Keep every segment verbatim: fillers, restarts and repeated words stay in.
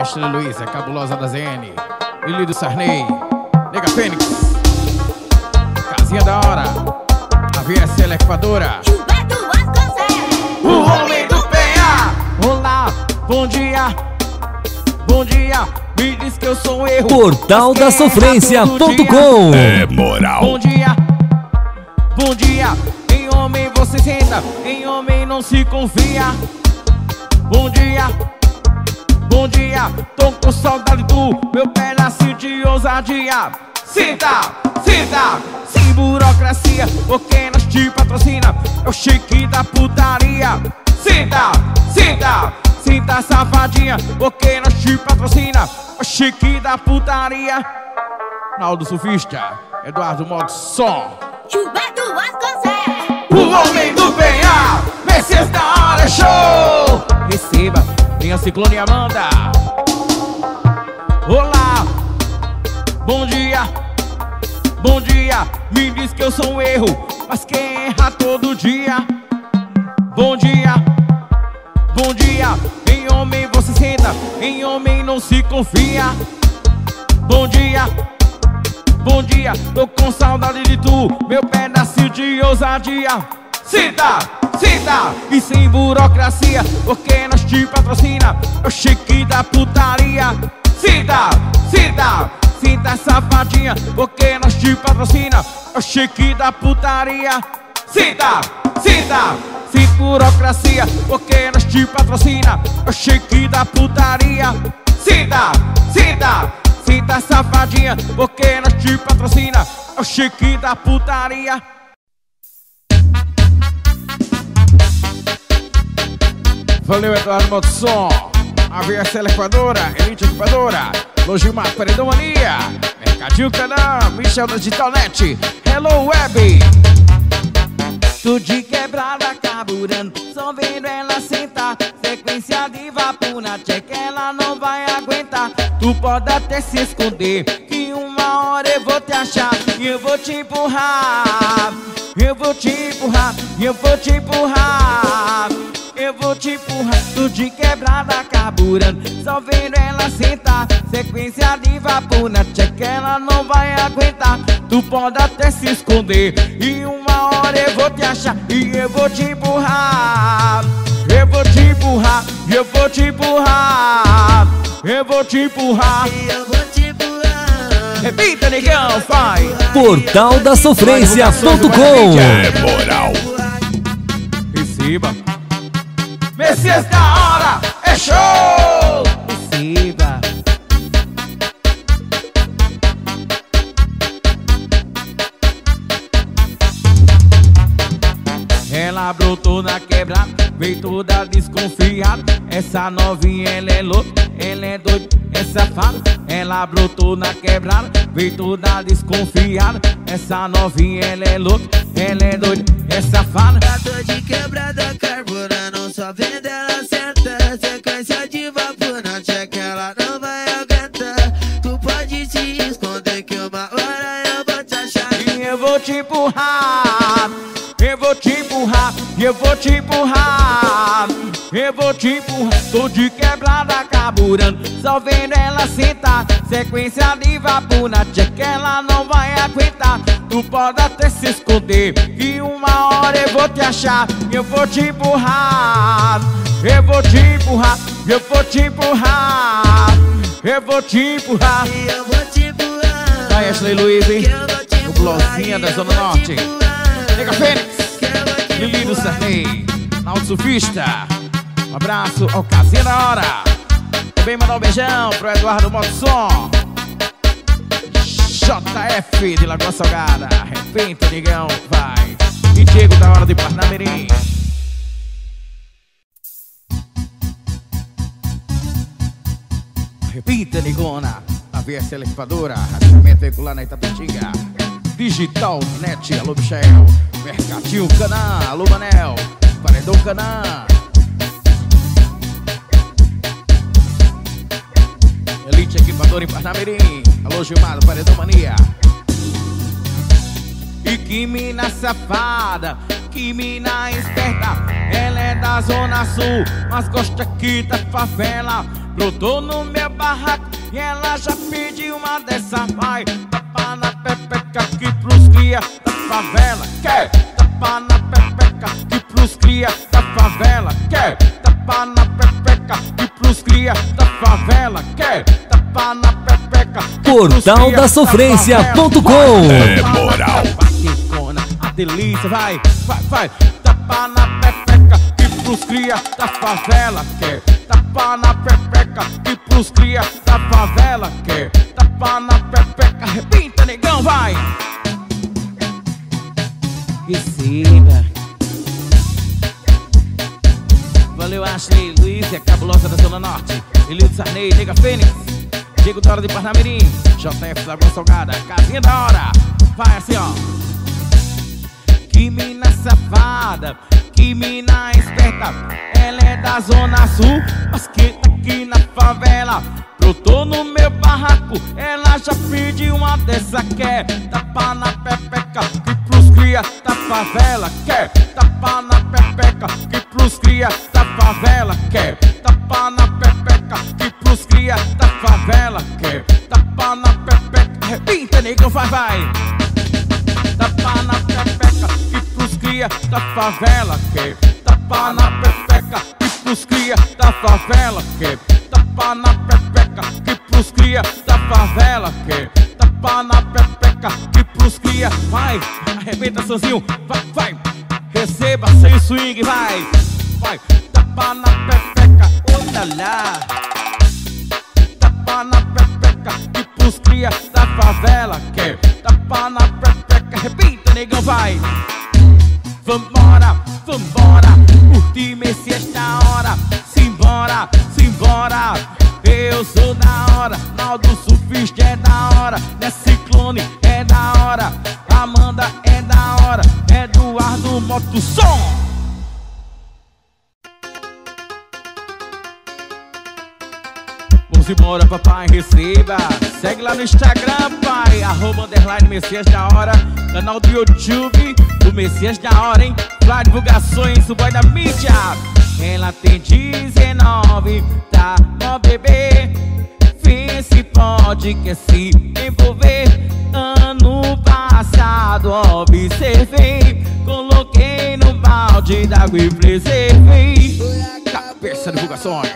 Ashley Luiza, cabulosa da Z N, Lili do Sarney, Nega Fênix, Casinha da Hora, a V S L Equadora, o homem do Penha. Olá, bom dia, bom dia, me diz que eu sou um erro. Portal da Sofrência ponto com. É moral. Bom dia, bom dia, em homem você senta, em homem não se confia. Bom dia, bom dia, tô com saudade do meu pedacinho de ousadia. Sinta, sinta, sem burocracia, porque nós te patrocina, é o chique da putaria. Sinta, sinta, sinta safadinha, porque nós te patrocina, é o chique da putaria. Naldo Surfista, Eduardo Modson, Gilberto Vasconcelos, o homem do Penha, Messias da Hora Show. Receba, minha Ciclone Amanda. Olá, bom dia, bom dia, me diz que eu sou um erro, mas quem erra todo dia. Bom dia, bom dia, em homem você senta, em homem não se confia. Bom dia, bom dia, tô com saudade de tu, meu pedacinho de ousadia. Sinta, sinta, e sem burocracia, porque nós te patrocina, é o chique da putaria. Sinta, sinta, sinta safadinha, porque nós te patrocina, é o chique da putaria. Sinta, sinta, sinta burocracia, porque nós te patrocina, é o chique da putaria. Sinta, sinta, sinta safadinha, porque nós te patrocina, é o chique da putaria. Valeu, Eduardo Modson, a V S L Equadora, Elite Equadora, Logimar Paredão Mania, Mercadinho Canã, Michel da Digital Net, Hello Web. Tu de quebrada carburando, só vendo ela sentar, sequência de vapor na check, ela não vai aguentar. Tu pode até se esconder, que uma hora eu vou te achar, e eu vou te empurrar, eu vou te empurrar, eu vou te empurrar, eu vou te empurrar. Tu de quebrada carburando, só vendo ela sentar, sequência de vapor na check, ela não vai aguentar. Tu pode até se esconder, e uma hora eu vou te achar, e eu vou te empurrar, eu vou te empurrar, eu vou te empurrar, eu vou te empurrar, eu vou te empurrar. Repita, negão, vai. Portal da Sofrência ponto com. É moral. Receba, Messias da Hora, é show. Receba. Ela brotou na quebrada, veio toda desconfiada. Essa novinha, ela é louca, ela é doida, é safada. Ela brotou na quebrada, veio toda desconfiada. Essa novinha, ela é louca, ela é doida, é safada. Tô de quebrada carburando, só vendo ela senta, sequência de vapor na check, ela não vai aguentar. Tu pode se esconder, que uma hora eu vou te achar, e eu vou te empurrar, eu vou te empurrar, eu vou te empurrar, eu vou te empurrar. Tô de quebrada carburando, só vendo ela sentar, sequência de vapor na check, ela não vai aguentar. Tu pode até se esconder, que uma hora eu vou te achar, eu vou te empurrar, eu vou te empurrar, eu vou te empurrar, eu vou te empurrar. e eu vou te empurrar. Vai, Ashley Luiza, hein? Que eu vou te O empurrar, Blozinha e da eu Zona vou te Norte, empurrar. Nega Fênix, Que eu vou te Lili do empurrar. Sarney, Naldo Surfista. Um abraço ao Casinha da Hora. Também mandar um beijão pro Eduardo Modson, J F de Lagoa Salgada, Repenta, negão, vai. E Diego da Hora de Parnamirim. Repita, negona, a V S L Equadora, rastreamento veicular na Itapetinga, Digital Net, alô Michel, Mercadinho Canã, alô Manel, Paredão Canã, Elite Equipador em Parnamirim, alô Gilmar do Paredão Mania. E que mina safada, que mina esperta. Ela é da Zona Sul, mas gosta aqui da favela. Brotou no meu barraco e ela já pediu uma dessa. Vai, tapa na pepeca aqui pros cria da favela. Quer tapa na pepeca aqui pros cria da favela. Quer tapa na pepeca aqui pros cria da favela. Quer tapa na pepeca. Portal da Sofrência ponto com. É moral. A delícia, vai, vai, vai. Tapa na pepeca e pros cria da favela. Quer tapa na pepeca e pros cria da favela. Quer tapa na pepeca, arrebenta, negão, vai. Receba. Valeu, Ashley, Luiz, é cabulosa da Zona Norte. Elito Sarney, Nega Fênix, Diego da Hora de Parnamirim, J F da Água Salgada, Casinha da Hora. Vai assim, ó. Que mina safada, que mina esperta. Ela é da Zona Sul, mas que tá aqui na favela. Brotou no meu barraco, ela já pediu uma dessa. Quer tapa na pepeca que pros cria da favela. Quer tapa na pepeca que pros cria da favela. Quer tapa na pepeca que pros cria da favela. Quer tapa na pepeca, arrebenta, negão, vai, vai. Tapa na pepeca e pros cria da favela. Quer tapa na pepeca e pros cria da favela. Quer tapa na pepeca e pros cria da favela. Quer tapa na pepeca e pros cria. Vai, arrebenta, Sanzinho, vai, vai. Receba sem swing, vai, vai. Tapa na pepeca, olha. Tapa na pepeca e pros cria da favela. Quer tapa na pepeca, arrebenta, negão, vai. Vambora, vambora, curtir Messias da hora. Simbora, simbora, eu sou da hora. Naldo Surfista é da hora, né? Ciclone é da hora, Amanda é da hora, Eduardo Motossom. Vamos embora, papai, receba. Segue lá no Instagram, pai, arroba underline Messias da Hora. Canal do YouTube do Messias da Hora, hein? Várias divulgações, o boy da mídia. Ela tem dezenove, tá, ó bebê. Vê se pode, quer se envolver. Ano passado observei, coloquei no balde d'água e preservei. Cabeça Divulgações,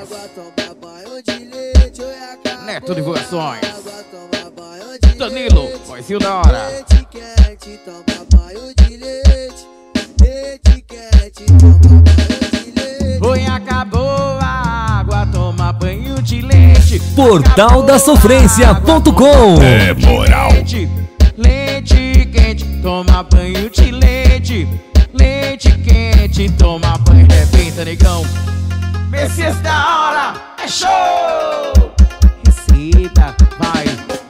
Neto Divulgações, Danilo, vozinho da hora. Leite quente, toma banho de leite. Leite quente, toma banho de leite. Foi, acabou a água, toma banho de leite. Portal da Sofrência ponto com. É moral. Leite, leite quente, toma banho de leite. Leite quente, toma banho, arrebenta, negão. Messias da Hora, é show! Receba, vai.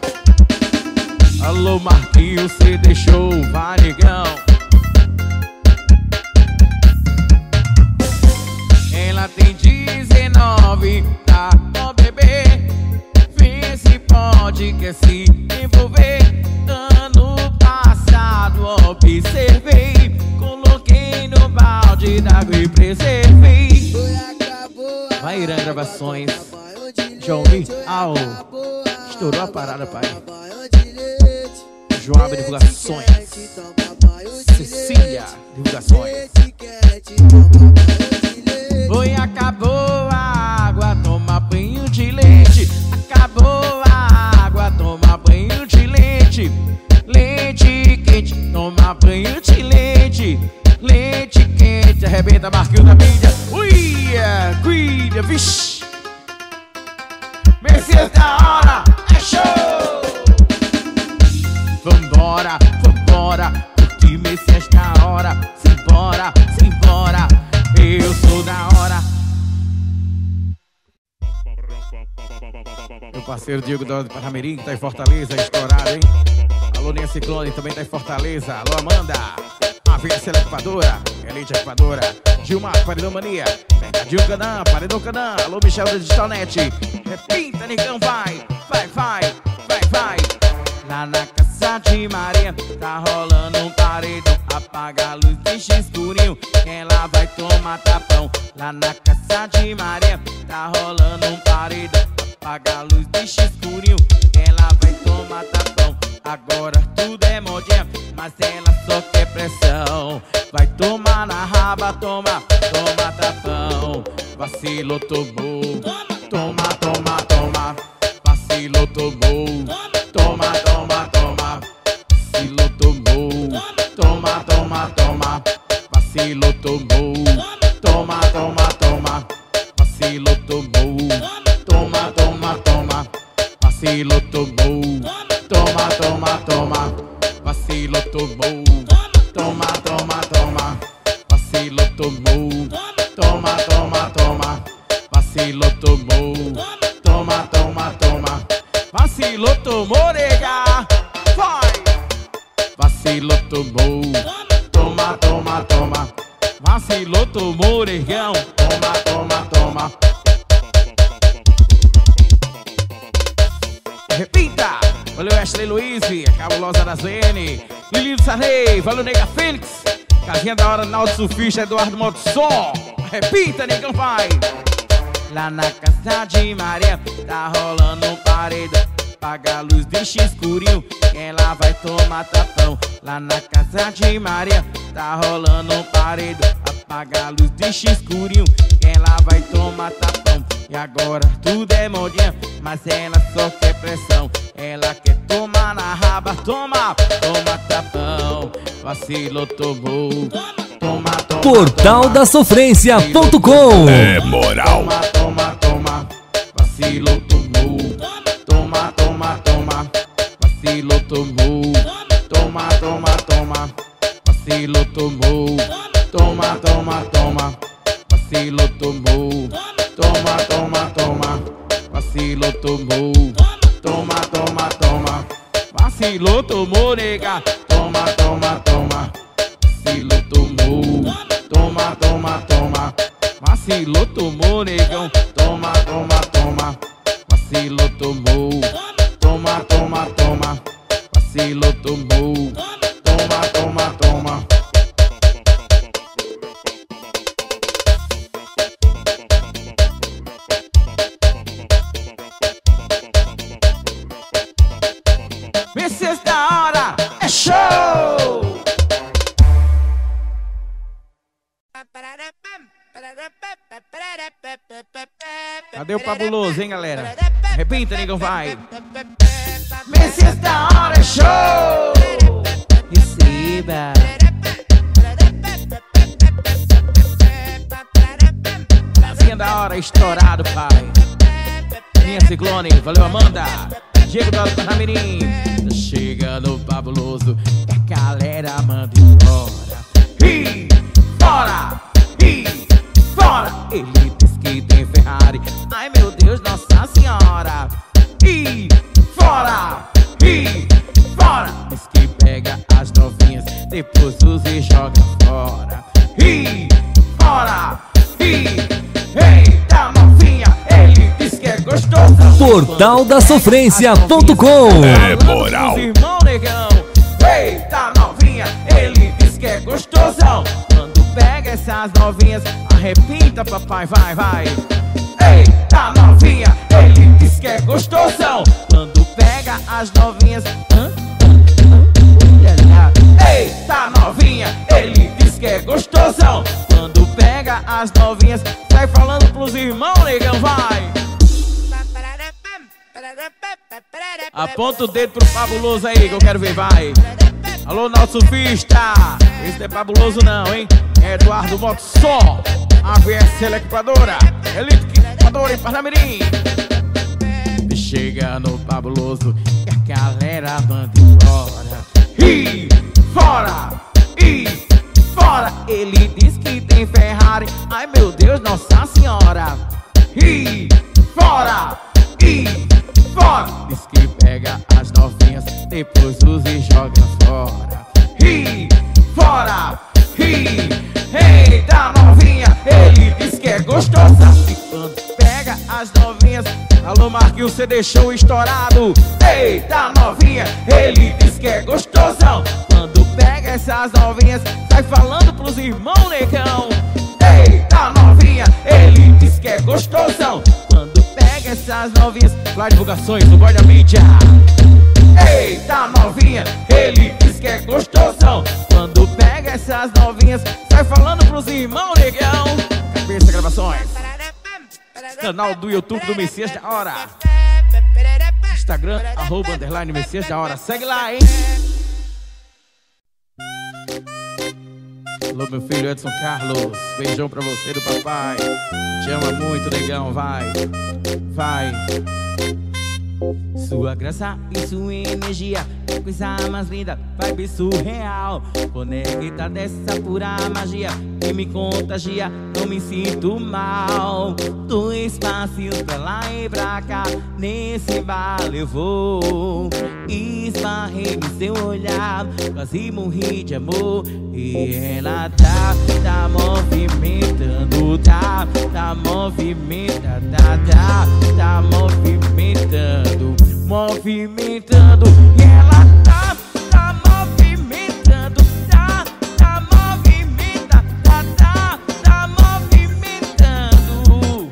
Alô, Marquinhos, cê deixou, vai, negão. Ela tem dezenove, tá, ó bebê. Vê se pode, quer se envolver. Ano passado observei, coloquei no balde d'água e preservei. Vai, Irã Gravações, João Mi, au, estourou a parada, pai. Joab Divulgações, Cecília Divulgações. Foi, acabou a água, toma banho de leite. Acabou a água, toma banho de leite. Leite quente, toma banho de leite. Leite quente, arrebenta, Marquinhos da mídia. Uia, cuida, vixi. Messias da Hora, é show! Vambora, vambora, curtir Messias da Hora. Simbora, simbora, eu sou da hora. Meu parceiro Diego da Hora de Parnamirim, tá em Fortaleza, estourado, hein? Alô, Nia Ciclone, também tá em Fortaleza. Alô, Amanda, a V S Equipadora, Elite Equipadora, Gilmar, Paredão Mania, Mercadinho Canã, Paredão Canã. Alô, Michel da Digitalnet, repinta, negão, vai, vai, vai, vai, vai. Lá na casa de Maria, tá rolando um paredão. apaga a luz, deixa escurinho, ela vai tomar tapão. Lá na casa de Maria tá rolando um paredão. Apaga a luz, deixa escurinho, ela vai tomar tapão. Agora tudo é modinha, mas ela só quer pressão. Vai tomar na raba, toma, toma tapão. Vacilou, tomou, toma, toma, toma. Vacilou, tomou, toma, toma, toma. Vacilou, tomou, toma, toma, toma. Vacilou, tomou, toma, toma, toma. Vacilou, tomou, toma, toma, toma. Vacilou, tomou, toma, toma, toma. Vacilou, tomou, toma, toma, toma. Vacilou, tomou, toma, toma, toma. Vacilou, tomou, toma, toma, toma. Vacilou, tomou, nega, vai. Vacilou, tomou, toma, toma, toma. Vacilou, tomou, negão, toma, toma, toma. Repita! Valeu, Ashley Luiz, a cabulosa da Z N. Lili do Sarney, valeu, nega Fênix. Casinha da hora, Naldo Surfista, Eduardo Motossom. Repita, negão, vai. Lá na casa de Maria tá rolando um paredão. Apaga a luz, deixa escurinho, ela vai tomar tapão. Lá na casa de Maria tá rolando um paredão. Apaga a luz, deixa escurinho, ela vai tomar tapão. E agora tudo é modinha, mas ela só quer pressão. Ela quer tomar na raba, toma, toma tapão. Vacilou, tomou, toma, toma. Portal da Sofrência ponto com. É moral. Toma, toma, toma. Vacilou, tomou, toma, toma, toma. Vacilou, tomou, toma, toma, toma. Vacilou, tomou, toma, toma, toma. Vacilou, tomou, toma, toma, toma. Vacilou, tomou, toma, toma, toma. Vacilou, tomou, nega, toma, toma, toma. Vacilou, tomou, toma, toma, toma. Vacilou, tomou, negão, toma, toma, toma. Vacilou, tomou, toma, toma, toma. Vacilou, tomou, toma, toma, toma. Esse da hora é show! Cadê o Fabuloso, hein, galera? Repita, negão, vai! Esse da hora é show! Receba! Casinha da hora, estourado, pai! Minha Ciclone, valeu, Amanda! Diego do Alto Ramirim, tá chegando o Fabuloso, que a galera manda embora. E fora, e fora. Ele diz que tem Ferrari, ai meu Deus, Nossa Senhora. E fora, e fora. Diz que pega as novinhas, depois usa e joga fora. E fora, e eita novinha, ele diz que é gostoso. Portal da Sofrência ponto com. É moral. Irmão, negão, eita novinha, ele diz que é gostosão. Quando pega essas novinhas, arrepita, papai, vai, vai. Eita novinha, ele diz que é gostosão. Quando pega as novinhas, hã? Eita novinha, ele diz que é gostosão. Quando pega as novinhas, sai falando pros irmãos, negão, vai. Aponta o dedo pro Fabuloso aí que eu quero ver, vai. Alô, Naldo Surfista. Esse não é Fabuloso não, hein? É Eduardo Motossom. A V S L Equipadora, Elite Equipadora em Parnamirim. Chega no Fabuloso que a galera manda embora. E fora, e fora. Ele diz que tem Ferrari, ai meu Deus, Nossa Senhora. E fora, e fora. Diz que pega as novinhas, depois usa e joga fora. E fora, e eita novinha, ele diz que é gostosa. E quando pega as novinhas, alô Marquinhos, você deixou estourado. Eita novinha, ele diz que é gostosão. Quando pega essas novinhas, sai falando pros irmãos, negão. Eita novinha, ele diz que é gostosão. Quando pega essas novinhas, lá divulgações do Boy da Mídia. Eita novinha, ele diz que é gostosão. Quando pega essas novinhas, sai falando pros irmãos, negão. Cabeça Gravações, canal do YouTube do Messias da Hora, Instagram, arroba, underline, Messias da Hora. Segue lá, hein? Alô, meu filho Edson Carlos, beijão pra você do papai. Te ama muito, negão, vai, vai. Sua graça e sua energia é coisa mais linda, vibe surreal. Conecta dessa pura magia que me contagia, não me sinto mal. Dois passinhos pra lá e pra cá, nesse bar eu vou. Esbarrei no seu olhar, quase morri de amor. E ela tá, tá movimentando, tá, tá movimentando, tá, tá, tá movimentando, movimentando. E ela tá, tá movimentando, tá, tá movimentando, tá, tá, tá movimentando.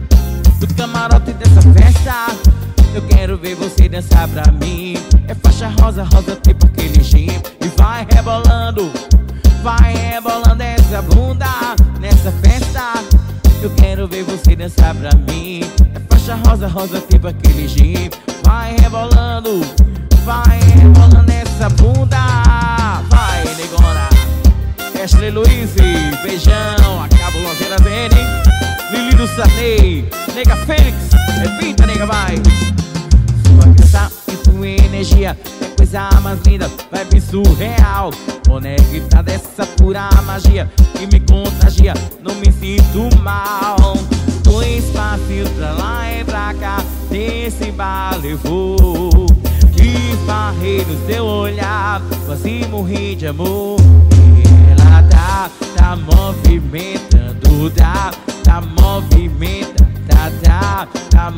Do camarote dessa festa, eu quero ver você dançar pra mim. É faixa rosa, rosa tipo aquele gym. E vai rebolando, vai rebolando essa bunda nessa festa. Eu quero ver você dançar pra mim. É faixa rosa, rosa tipo aquele gym. Vai rebolando, vai rebolando essa bunda. Vai, negona. Ashley Luiz, beijão. A cabuloseira Zene, Lili do Sarney, Nega Fênix, é pinta, nega, vai. Sua graça e sua energia é coisa mais linda, vibe surreal. Conecta dessa pura magia que me contagia, não me sinto mal. Dois passinhos pra lá e pra cá, nesse bar levou. Esbarrei no seu olhar, quase morri de amor. E ela tá, tá movimentando, tá, tá movimentando, tá, tá, tá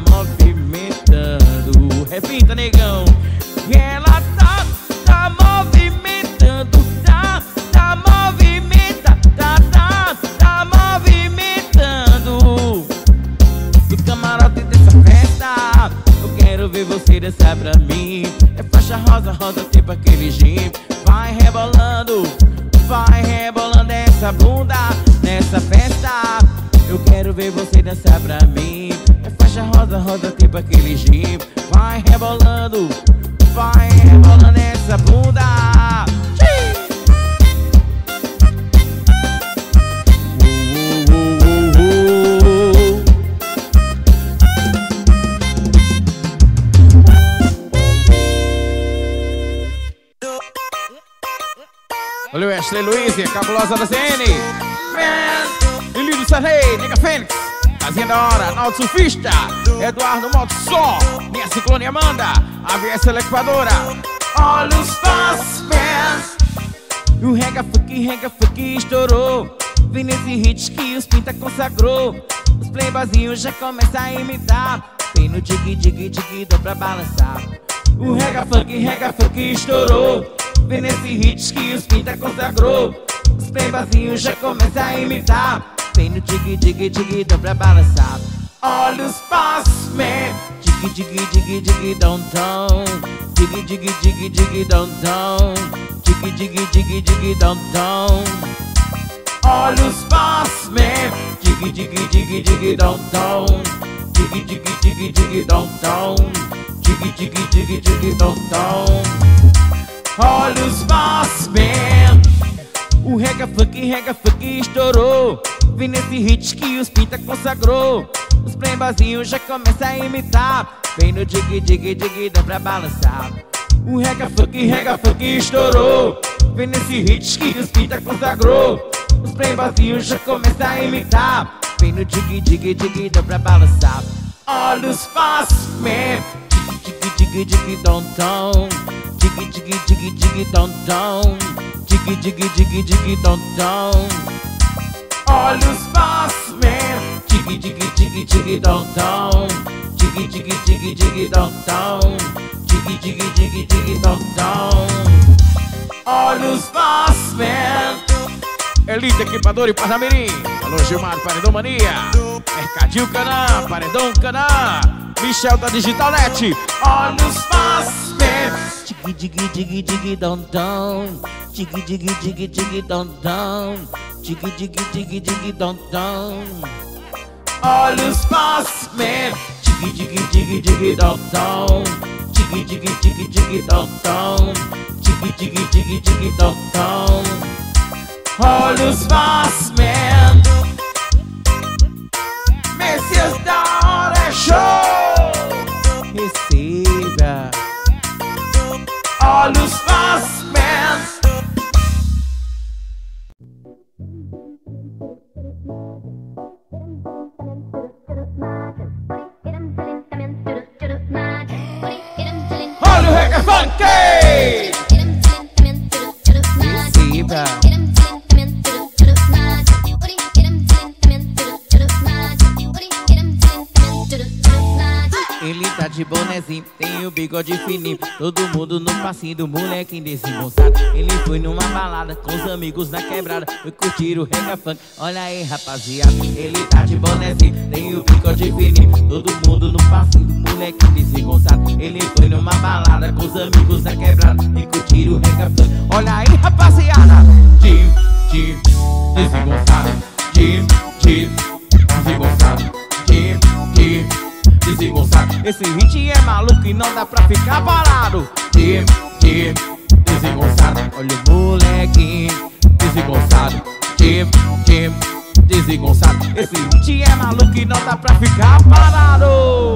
movimentando. Repita, negão. E ela tá, tá movimentando, tá, tá movimentando, tá, tá, tá movimentando. Do camarote dessa festa, eu quero ver você dançar pra mim. É faixa rosa, rosa tipo aquele gym. Vai rebolando, vai rebolando essa bunda nessa festa. Eu quero ver você dançar pra mim. É faixa rosa, rosa tipo aquele gym. Vai rebolando, vai rebolando essa bunda. Oh, oh, oh, oh. Valeu, Ashley Luiz, cabulosa da C N, Lili do Sarney, Nega Fênix, Casinha da Hora, Naldo Surfista, Eduardo Moto Só, minha Ciclone Amanda, a V S Equadora. Olha os passos, o rega funk, rega funk estourou. Vem nesse hit que os pinta consagrou. Os playboyzinhos já começam a imitar. Vem no dig, dig, dig, dá pra balançar. O rega funk, rega funk estourou. Vem nesse hit que os pinta consagrou. Os playboyzinhos já começam a imitar. Vem no dig, dig, dig, dá pra balançar. Olha os passos, man. Dig, dig, dig, dig, dom, dom. Dig, dig, dig, dig, dom, dom. Dig, dig, dig, dig, dom, dom. Olha os passos, man. Dig, dig, dig, dig, dom, dom. Dig, dig, dig, dig, dom, dom. Dig, dig, dig, dig, dom, dom. Olha os passos, man. O rega funk, rega funk estourou. Vem nesse hit que os pinta consagrou. Os playboyzinhos já começam a imitar. Vem no dig, dig, dig, dá pra balançar. O rega funk, rega funk estourou. Vem nesse hit que os pinta consagrou. Os playboyzinhos já começam a imitar. Vem no dig, dig, dig, dá pra balançar. Olha os passos, man. Dig, dig, dig, dom, dom. Dig, dig, dig, dig, dom, dom. Dig, dig, dig, dig, dom, dom. Olha os passos, man. Dig, dig, dig, dig, dom, dom. Dig, dig, dig, dig, dom, dom. Dig, dig, dig, dig, dom, dom. Olhos faz, man. Elite Equipador e Parnamirim. Alô, Gilmar, Paredão Mania. Mercadinho Canã, Paredão Canã. Michel da Digital Net. Olhos faz, man. Diggy, diggy, diggy, diggy, dom, dom. Diggy, diggy, diggy, diggy, dom, dom. Diggy, diggy, diggy, diggy, dom, dom. Olhos faz, man. Diggy, diggy, diggy, diggy, dom, dom. Diggy, diggy, diggy, diggy, dom, dom. Diggy, diggy, diggy, diggy, dom, dom. Olhos faz, man. Messias da hora é show. Receba. Olhos faz, man. Olha o reggae funk. Receba. Ele tá de bonezinho, tem o bigode fininho. Todo mundo no passinho do molequinho desengonçado. Ele foi numa balada com os amigos na quebrada. Foi curtir o reggae funk, olha aí rapaziada. Ele tá de bonezinho, tem o bigode fininho. Todo mundo no passinho do molequinho desengonçado. Ele foi numa balada com os amigos na quebrada. Foi curtir o reggae funk, olha aí rapaziada. Jim, Jim, desengonçado. Jim, Jim, desengonçado. Jim, Jim, desengonçado. Esse hit é maluco e não dá pra ficar parado. Jim, Jim, desengonçado. Olha o molequinho Desengonçado. Jim, Jim, desengonçado. Esse hit é maluco e não dá pra ficar parado.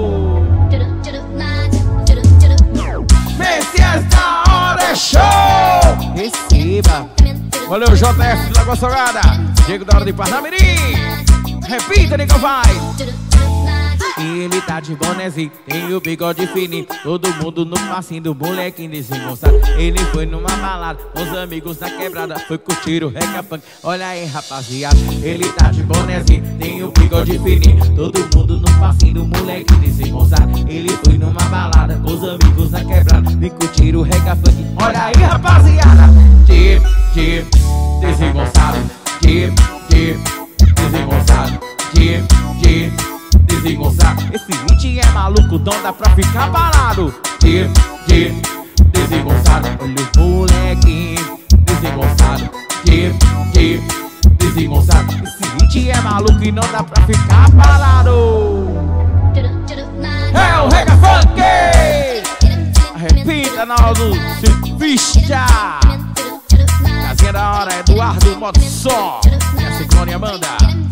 Messias da hora é show. Receba. Valeu, J F de Lagoa Salgada. Diego da hora de Parnamirim. Repita, nigga, vai. Ele tá de bonezinho, tem o bigode fininho. Todo mundo no passinho do molequinho desengonçado. Ele foi numa balada com os amigos na quebrada. Foi curtir o reggae funk, olha aí rapaziada. Ele tá de bonezinho, tem o bigode fininho. Todo mundo no passinho do molequinho desengonçado. Ele foi numa balada com os amigos na quebrada. Foi curtir o reggae funk, olha aí rapaziada. Jim, Jim, desengonçado. Jim, Jim, desengonçado. Jim, Jim, desengonçado. Esse hit é maluco, não dá pra ficar parado. Jim, Jim, desengonçado. Olha o molequinho Desengonçado. Jim, Jim, desengonçado. Esse hit é maluco e não dá pra ficar parado. É o reggae funk. Repita na hora do surfista. Casinha da hora, Eduardo Modo Só. E a Ciclone Amanda.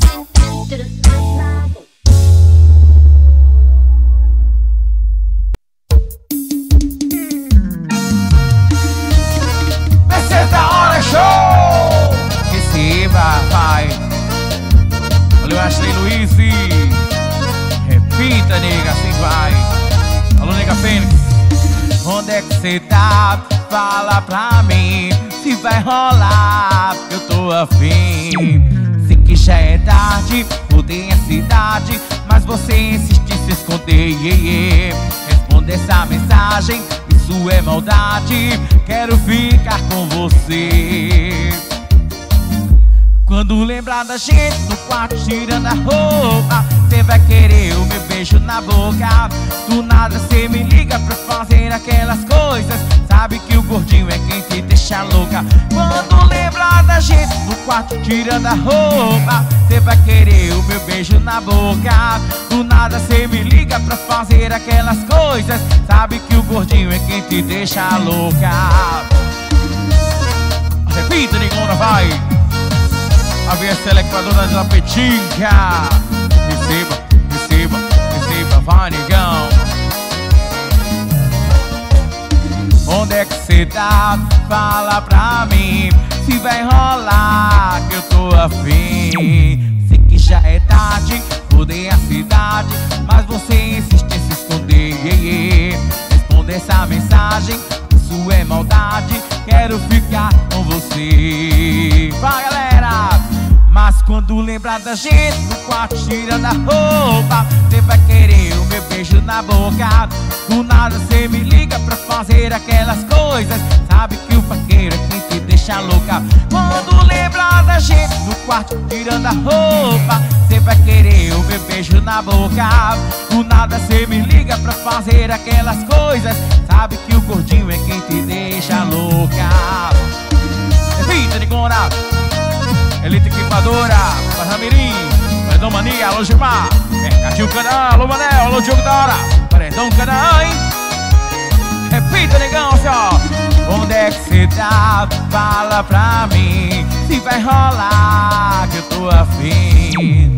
Messias da hora é show. Receba, vai. Valeu, Ashley Luiz. Repita, nega, assim vai. Alô, nega Fênix. Onde é que cê tá? Fala pra mim se vai rolar, eu tô afim. Sei que já é tarde, mudei a cidade, mas você insiste em se esconder. Yeah, yeah. Responde essa mensagem, isso é maldade. Quero ficar com você. Quando lembrar da gente no quarto tirando a roupa, cê vai querer o meu beijo na boca. Do nada cê me liga pra fazer aquelas coisas. Sabe que o gordinho é quem te deixa louca. Quando lembrar da gente no quarto tirando a roupa, cê vai querer o meu beijo na boca. Do nada cê me liga pra fazer aquelas coisas. Sabe que o gordinho é quem te deixa louca. Repita, negona, vai. A V S L Equadora da Petinga. Receba, receba, receba, vai, negão. Onde é que cê tá? Fala pra mim se vai rolar, que eu tô afim. Sei que já é tarde, mudei a cidade, mas você insiste em se esconder. Yeah, yeah. Responde essa mensagem, isso é maldade. Quero ficar com você. Vai, galera! Mas quando lembrar da gente no quarto tirando a roupa, cê vai querer o meu beijo na boca. Do nada cê me liga pra fazer aquelas coisas. Sabe que o vaqueiro é quem te deixa louca. Quando lembrar da gente no quarto tirando a roupa, cê vai querer o meu beijo na boca. Do nada cê me liga pra fazer aquelas coisas. Sabe que o gordinho é quem te deixa louca. Repita, Nicona. Elite Equipadora, Parramirim, Paredão Mania, alô Gilmar, Mercadinho Canaã, alô Manel, alô Diogo da Hora, Paredão Canaã, hein? Repita, negão, assim, ó. Onde é que cê tá? Fala pra mim se vai rolar que eu tô afim.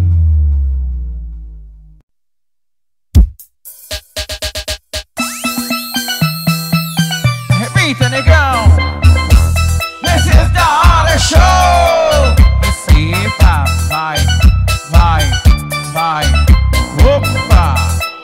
Repita, negão. This is the Hora Show. Receba, vai, vai, vai. Opa!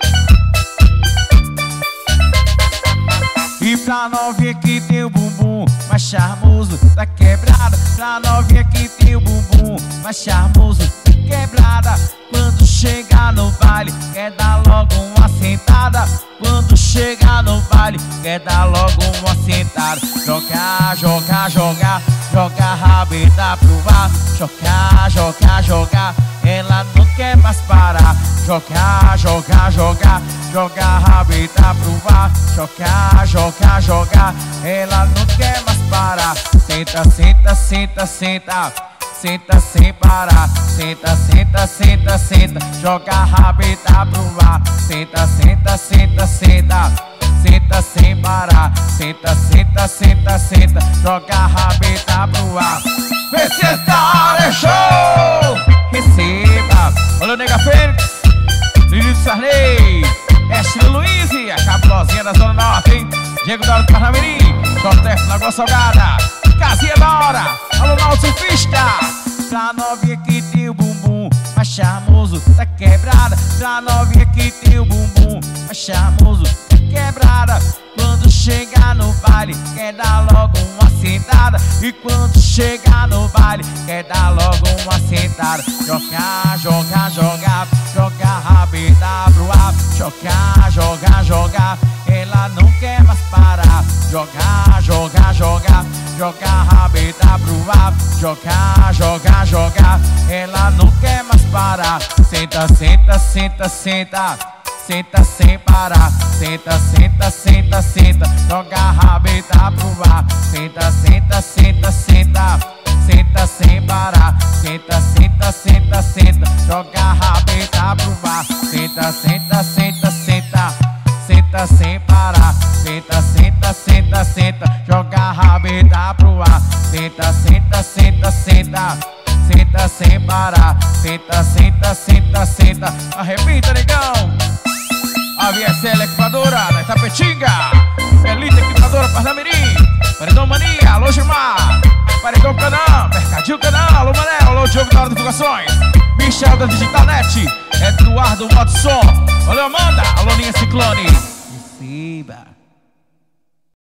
E pra novinha que tem o bumbum mais charmoso da quebrada, pra novinha que tem o bumbum mais charmoso da quebrada. Quando chegar no baile, quer dar logo uma sentada. Quando chegar no baile, quer dar logo uma sentada. Jogar, jogar, jogar, jogar a rabeta pro ar. Jogar, jogar, jogar, ela não quer mais parar. Jogar, jogar, jogar, jogar a rabeta pro ar. Jogar, jogar, jogar, ela não quer mais parar. Senta, senta, senta, senta. Senta sem parar, senta, senta, senta, senta, joga a rabeta pro ar. Senta, senta, senta, senta, senta sem parar. Senta, senta, senta, senta, joga a rabeta pro ar. Esse é da Hora Show! Receba! Olha o Nega Fênix, Lilito Sarney, Ashley Luiz, a cabulosinha da Zona Norte, hein? Diego da Hora do Parnamirim, J F Lagoa Salgada, Casinha da Hora, alô Naldo Surfista. Pra novinha que tem o bumbum mais charmoso da quebrada, pra novinha que tem o bumbum mais charmoso da quebrada. Quando chegar no baile, quer dar logo uma sentada. E quando chegar no baile, quer dar logo uma sentada. Jogar, jogar, jogar, jogar a rabeta pro ar. Jogar, jogar, jogar, ela não quer mais parar. Jogar, jogar, jogar, jogar a rabeta pro ar. Jogar, jogar, jogar, ela não quer mais parar. Senta, senta, senta, senta, senta sem parar. Senta, senta, senta, senta, joga a rabeta pro ar. Senta, senta, senta, senta, senta sem parar. Senta, senta, senta, senta, joga a rabeta pro ar. Senta, senta, senta, senta, senta sem parar. Senta, senta, senta, senta, joga a rabeta pro ar. Senta, senta, senta, senta, senta sem parar. Senta, senta, senta, senta. Arrebita, negão. A V S L Equipadora, na Itapetinga, Elite Equipadora, Parnamirim, Paredão Mania, alô Gilmar, Paredão Canaã, Mercadinho Canaã, alô Manel, alô Diogo da Hora Divulgações, Michel da Digital Net, Eduardo Moto Som, alô Amanda, alô Ninha Ciclone. Receba.